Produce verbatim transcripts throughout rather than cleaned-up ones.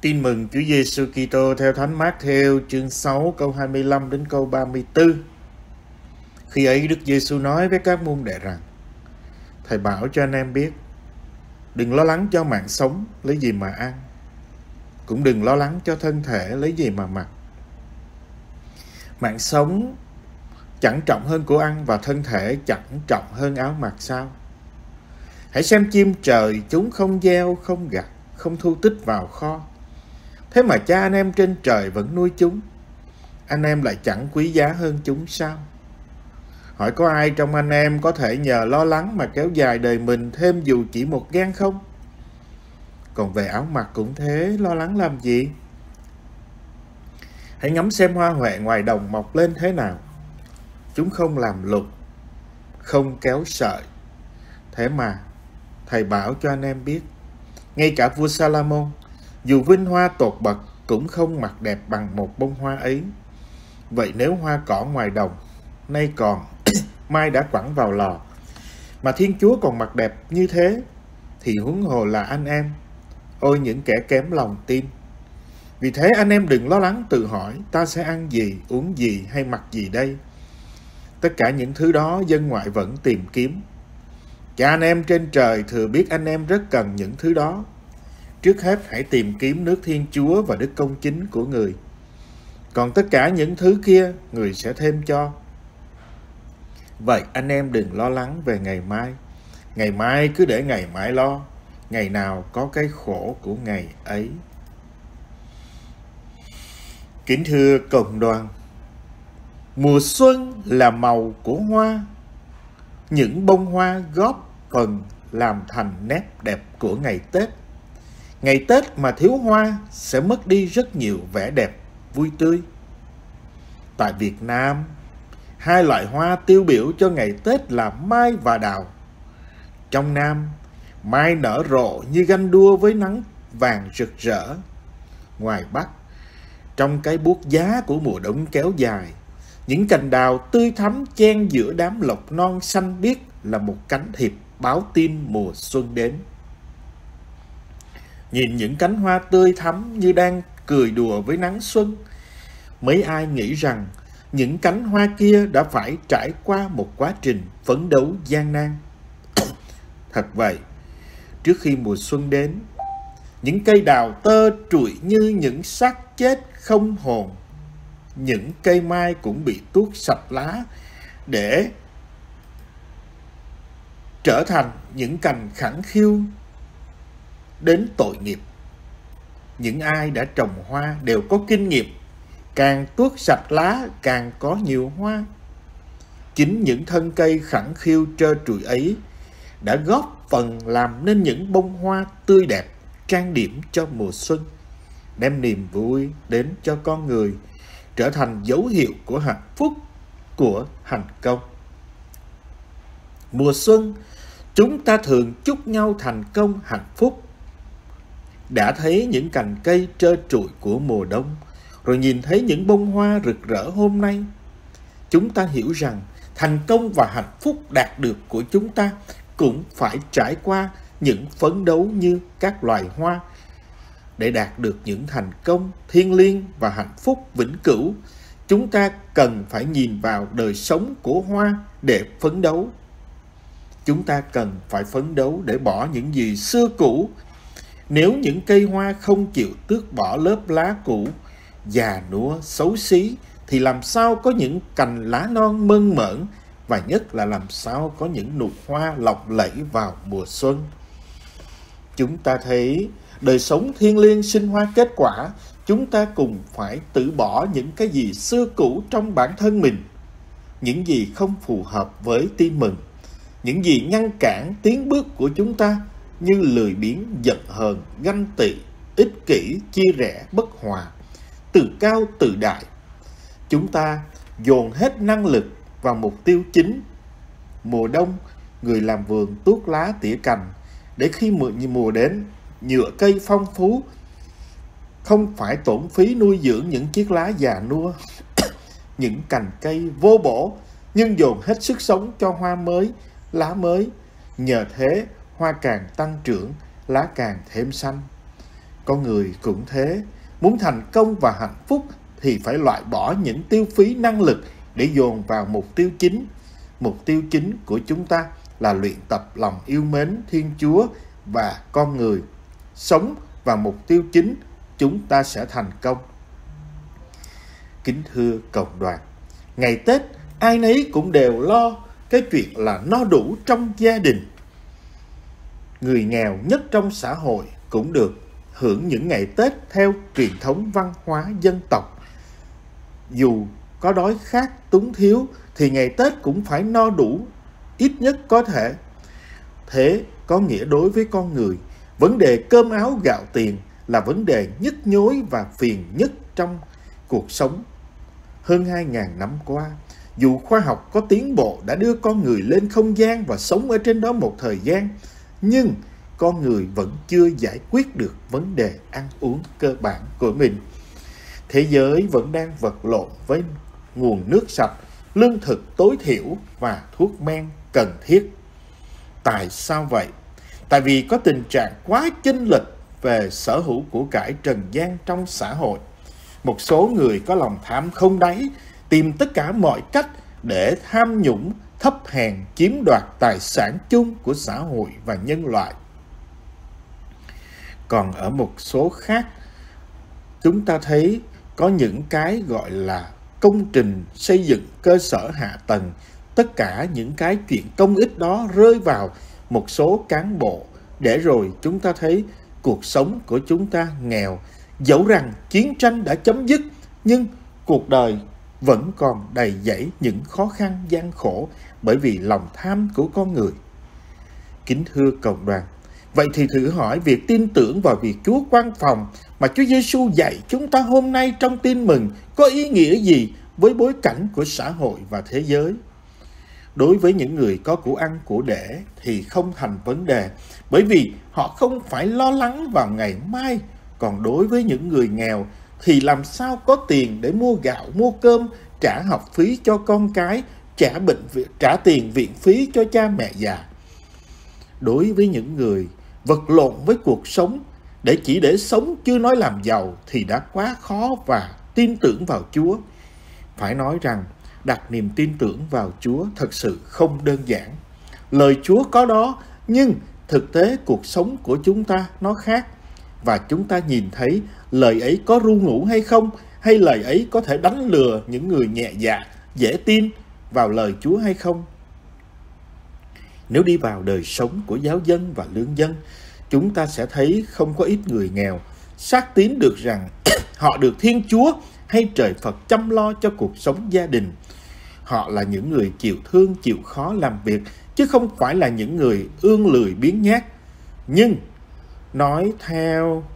Tin mừng Chúa Giêsu Kitô theo Thánh Mát-thêu chương sáu câu hai mươi lăm đến câu ba mươi tư. Khi ấy Đức Giêsu nói với các môn đệ rằng: Thầy bảo cho anh em biết, đừng lo lắng cho mạng sống lấy gì mà ăn, cũng đừng lo lắng cho thân thể lấy gì mà mặc. Mạng sống chẳng trọng hơn của ăn, và thân thể chẳng trọng hơn áo mặc sao? Hãy xem chim trời, chúng không gieo, không gặt, không thu tích vào kho, thế mà Cha anh em trên trời vẫn nuôi chúng. Anh em lại chẳng quý giá hơn chúng sao? Hỏi có ai trong anh em có thể nhờ lo lắng mà kéo dài đời mình thêm dù chỉ một gang không? Còn về áo mặc cũng thế, lo lắng làm gì? Hãy ngắm xem hoa huệ ngoài đồng mọc lên thế nào. Chúng không làm lụng, không kéo sợi. Thế mà Thầy bảo cho anh em biết, ngay cả vua Sa-la-môn, dù vinh hoa tột bậc, cũng không mặc đẹp bằng một bông hoa ấy. Vậy nếu hoa cỏ ngoài đồng nay còn, mai đã quẳng vào lò, mà Thiên Chúa còn mặc đẹp như thế, thì huống hồ là anh em. Ôi những kẻ kém lòng tin! Vì thế anh em đừng lo lắng tự hỏi, ta sẽ ăn gì, uống gì hay mặc gì đây? Tất cả những thứ đó dân ngoại vẫn tìm kiếm. Cha anh em trên trời thừa biết anh em rất cần những thứ đó. Trước hết hãy tìm kiếm nước Thiên Chúa và đức công chính của Người. Còn tất cả những thứ kia Người sẽ thêm cho. Vậy anh em đừng lo lắng về ngày mai. Ngày mai cứ để ngày mai lo. Ngày nào có cái khổ của ngày ấy. Kính thưa cộng đoàn, mùa xuân là màu của hoa. Những bông hoa góp phần làm thành nét đẹp của ngày Tết. Ngày Tết mà thiếu hoa sẽ mất đi rất nhiều vẻ đẹp, vui tươi. Tại Việt Nam, hai loại hoa tiêu biểu cho ngày Tết là mai và đào. Trong Nam, mai nở rộ như ganh đua với nắng vàng rực rỡ. Ngoài Bắc, trong cái buốt giá của mùa đông kéo dài, những cành đào tươi thắm chen giữa đám lộc non xanh biếc là một cánh thiệp báo tin mùa xuân đến. Nhìn những cánh hoa tươi thắm như đang cười đùa với nắng xuân, mấy ai nghĩ rằng những cánh hoa kia đã phải trải qua một quá trình phấn đấu gian nan. Thật vậy, trước khi mùa xuân đến, những cây đào tơ trụi như những xác chết không hồn. Những cây mai cũng bị tuốt sạch lá để trở thành những cành khẳng khiu đến tội nghiệp. Những ai đã trồng hoa đều có kinh nghiệm, càng tuốt sạch lá càng có nhiều hoa. Chính những thân cây khẳng khiu trơ trụi ấy đã góp phần làm nên những bông hoa tươi đẹp, trang điểm cho mùa xuân, đem niềm vui đến cho con người, trở thành dấu hiệu của hạnh phúc, của thành công. Mùa xuân, chúng ta thường chúc nhau thành công hạnh phúc. Đã thấy những cành cây trơ trụi của mùa đông, rồi nhìn thấy những bông hoa rực rỡ hôm nay, chúng ta hiểu rằng thành công và hạnh phúc đạt được của chúng ta cũng phải trải qua những phấn đấu như các loài hoa. Để đạt được những thành công thiêng liêng và hạnh phúc vĩnh cửu, chúng ta cần phải nhìn vào đời sống của hoa để phấn đấu. Chúng ta cần phải phấn đấu để bỏ những gì xưa cũ. Nếu những cây hoa không chịu tước bỏ lớp lá cũ, già nua, xấu xí, thì làm sao có những cành lá non mơn mởn, và nhất là làm sao có những nụ hoa lộng lẫy vào mùa xuân. Chúng ta thấy đời sống thiêng liêng sinh hoa kết quả, chúng ta cùng phải từ bỏ những cái gì xưa cũ trong bản thân mình, những gì không phù hợp với tin mừng, những gì ngăn cản tiến bước của chúng ta như lười biếng, giận hờn, ganh tị, ích kỷ, chia rẽ, bất hòa, tự cao tự đại. Chúng ta dồn hết năng lực vào mục tiêu chính. Mùa đông, người làm vườn tuốt lá tỉa cành, để khi mùa đến, nhựa cây phong phú, không phải tổn phí nuôi dưỡng những chiếc lá già nua, những cành cây vô bổ, nhưng dồn hết sức sống cho hoa mới, lá mới. Nhờ thế, hoa càng tăng trưởng, lá càng thêm xanh. Con người cũng thế, muốn thành công và hạnh phúc thì phải loại bỏ những tiêu phí năng lực để dồn vào mục tiêu chính. Mục tiêu chính của chúng ta là luyện tập lòng yêu mến Thiên Chúa và con người. Sống vào mục tiêu chính, chúng ta sẽ thành công. Kính thưa cộng đoàn, ngày Tết ai nấy cũng đều lo cái chuyện là no đủ trong gia đình. Người nghèo nhất trong xã hội cũng được hưởng những ngày Tết theo truyền thống văn hóa dân tộc. Dù có đói khát túng thiếu thì ngày Tết cũng phải no đủ ít nhất có thể. Thế có nghĩa đối với con người, vấn đề cơm áo gạo tiền là vấn đề nhức nhối và phiền nhất trong cuộc sống. Hơn hai ngàn năm qua, dù khoa học có tiến bộ đã đưa con người lên không gian và sống ở trên đó một thời gian, nhưng con người vẫn chưa giải quyết được vấn đề ăn uống cơ bản của mình. Thế giới vẫn đang vật lộn với nguồn nước sạch, lương thực tối thiểu và thuốc men cần thiết. Tại sao vậy? Tại vì có tình trạng quá chênh lệch về sở hữu của cải trần gian trong xã hội. Một số người có lòng tham không đáy, tìm tất cả mọi cách để tham nhũng, thấp hèn, chiếm đoạt tài sản chung của xã hội và nhân loại. Còn ở một số khác, chúng ta thấy có những cái gọi là công trình xây dựng cơ sở hạ tầng. Tất cả những cái chuyện công ích đó rơi vào một số cán bộ, để rồi chúng ta thấy cuộc sống của chúng ta nghèo. Dẫu rằng chiến tranh đã chấm dứt, nhưng cuộc đời vẫn còn đầy dẫy những khó khăn gian khổ bởi vì lòng tham của con người. Kính thưa cộng đoàn, vậy thì thử hỏi việc tin tưởng vào việc Chúa quan phòng mà Chúa Giêsu dạy chúng ta hôm nay trong tin mừng có ý nghĩa gì với bối cảnh của xã hội và thế giới? Đối với những người có của ăn của để thì không thành vấn đề, bởi vì họ không phải lo lắng vào ngày mai. Còn đối với những người nghèo thì làm sao có tiền để mua gạo, mua cơm, trả học phí cho con cái, trả bệnh viện, trả tiền viện phí cho cha mẹ già. Đối với những người vật lộn với cuộc sống để chỉ để sống chưa nói làm giàu thì đã quá khó và tin tưởng vào Chúa. Phải nói rằng đặt niềm tin tưởng vào Chúa thật sự không đơn giản. Lời Chúa có đó, nhưng thực tế cuộc sống của chúng ta nó khác. Và chúng ta nhìn thấy lời ấy có ru ngủ hay không, hay lời ấy có thể đánh lừa những người nhẹ dạ, dễ tin vào lời Chúa hay không. Nếu đi vào đời sống của giáo dân và lương dân, chúng ta sẽ thấy không có ít người nghèo xác tín được rằng họ được Thiên Chúa hay trời Phật chăm lo cho cuộc sống gia đình. Họ là những người chịu thương, chịu khó làm việc, chứ không phải là những người ương lười biếng nhác. Nhưng nói theo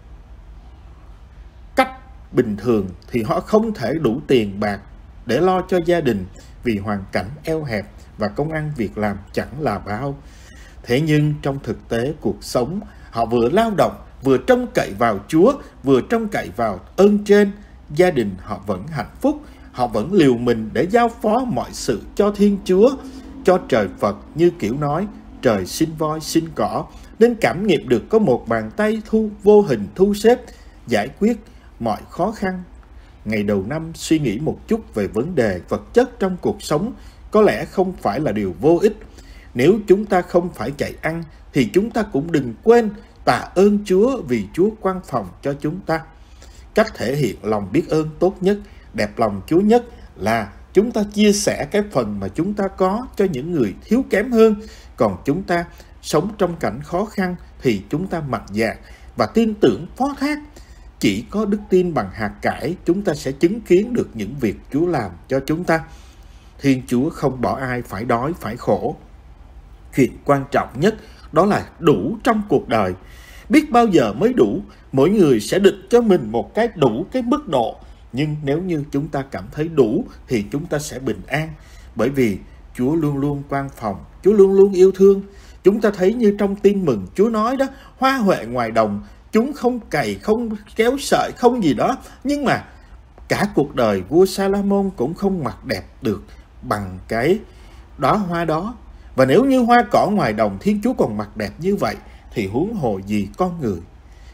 cách bình thường thì họ không thể đủ tiền bạc để lo cho gia đình vì hoàn cảnh eo hẹp và công ăn việc làm chẳng là bao. Thế nhưng trong thực tế cuộc sống, họ vừa lao động, vừa trông cậy vào Chúa, vừa trông cậy vào ơn trên. Gia đình họ vẫn hạnh phúc, họ vẫn liều mình để giao phó mọi sự cho Thiên Chúa, cho trời Phật, như kiểu nói trời sinh voi sinh cỏ, nên cảm nghiệm được có một bàn tay thu vô hình thu xếp giải quyết mọi khó khăn. Ngày đầu năm suy nghĩ một chút về vấn đề vật chất trong cuộc sống có lẽ không phải là điều vô ích. Nếu chúng ta không phải chạy ăn thì chúng ta cũng đừng quên tạ ơn Chúa vì Chúa quan phòng cho chúng ta. Cách thể hiện lòng biết ơn tốt nhất, đẹp lòng Chúa nhất là chúng ta chia sẻ cái phần mà chúng ta có cho những người thiếu kém hơn. Còn chúng ta sống trong cảnh khó khăn thì chúng ta mạnh dạn và tin tưởng phó thác. Chỉ có đức tin bằng hạt cải chúng ta sẽ chứng kiến được những việc Chúa làm cho chúng ta. Thiên Chúa không bỏ ai phải đói, phải khổ. Chuyện quan trọng nhất đó là đủ trong cuộc đời. Biết bao giờ mới đủ, mỗi người sẽ định cho mình một cái đủ cái mức độ. Nhưng nếu như chúng ta cảm thấy đủ thì chúng ta sẽ bình an. Bởi vì Chúa luôn luôn quan phòng, Chúa luôn luôn yêu thương. Chúng ta thấy như trong tin mừng Chúa nói đó, hoa huệ ngoài đồng, chúng không cày, không kéo sợi, không gì đó. Nhưng mà cả cuộc đời vua Sa-la-môn cũng không mặc đẹp được bằng cái đóa hoa đó. Và nếu như hoa cỏ ngoài đồng Thiên Chúa còn mặc đẹp như vậy thì huống hồ gì con người.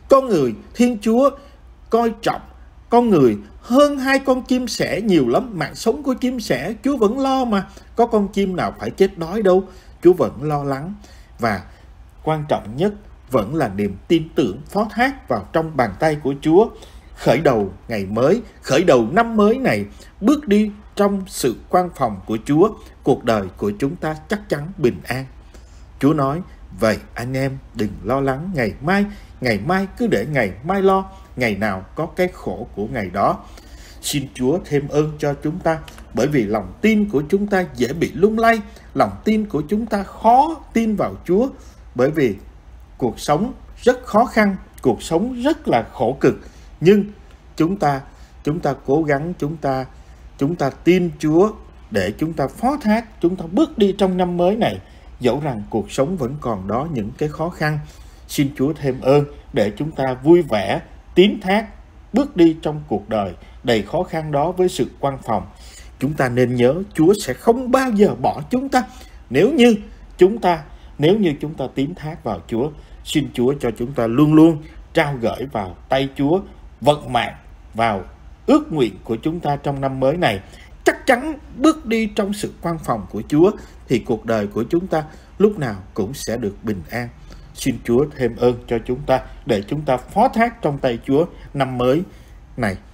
Con người, Thiên Chúa coi trọng con người hơn hai con chim sẻ nhiều lắm. Mạng sống của chim sẻ Chúa vẫn lo mà. Có con chim nào phải chết đói đâu. Chúa vẫn lo lắng. Và quan trọng nhất vẫn là niềm tin tưởng phó thác vào trong bàn tay của Chúa. Khởi đầu ngày mới, khởi đầu năm mới này, bước đi trong sự quan phòng của Chúa, cuộc đời của chúng ta chắc chắn bình an. Chúa nói, vậy anh em đừng lo lắng ngày mai, ngày mai cứ để ngày mai lo, ngày nào có cái khổ của ngày đó. Xin Chúa thêm ơn cho chúng ta, bởi vì lòng tin của chúng ta dễ bị lung lay, lòng tin của chúng ta khó tin vào Chúa, bởi vì cuộc sống rất khó khăn, cuộc sống rất là khổ cực. Nhưng chúng ta chúng ta cố gắng, chúng ta chúng ta tin Chúa để chúng ta phó thác, chúng ta bước đi trong năm mới này, dẫu rằng cuộc sống vẫn còn đó những cái khó khăn. Xin Chúa thêm ơn để chúng ta vui vẻ, tín thác, bước đi trong cuộc đời đầy khó khăn đó với sự quan phòng. Chúng ta nên nhớ Chúa sẽ không bao giờ bỏ chúng ta nếu như chúng ta nếu như chúng ta tín thác vào Chúa. Xin Chúa cho chúng ta luôn luôn trao gửi vào tay Chúa vận mạng, vào ước nguyện của chúng ta trong năm mới này. Chắc chắn bước đi trong sự quan phòng của Chúa thì cuộc đời của chúng ta lúc nào cũng sẽ được bình an. Xin Chúa thêm ơn cho chúng ta để chúng ta phó thác trong tay Chúa năm mới này.